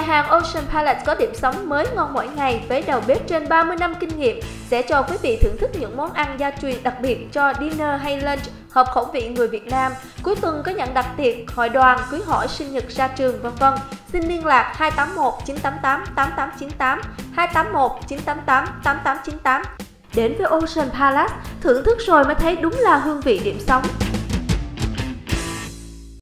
hàng Ocean Palace có điểm sống mới ngon mỗi ngày với đầu bếp trên 30 năm kinh nghiệm sẽ cho quý vị thưởng thức những món ăn gia truyền đặc biệt cho dinner hay lunch hợp khẩu vị người Việt Nam. Cuối tuần có nhận đặt tiệc, hội đoàn, cưới hỏi, sinh nhật, ra trường vân vân. Xin liên lạc 281 988 8898, 281 988 8898. Đến với Ocean Palace, thưởng thức rồi mới thấy đúng là hương vị điểm sống.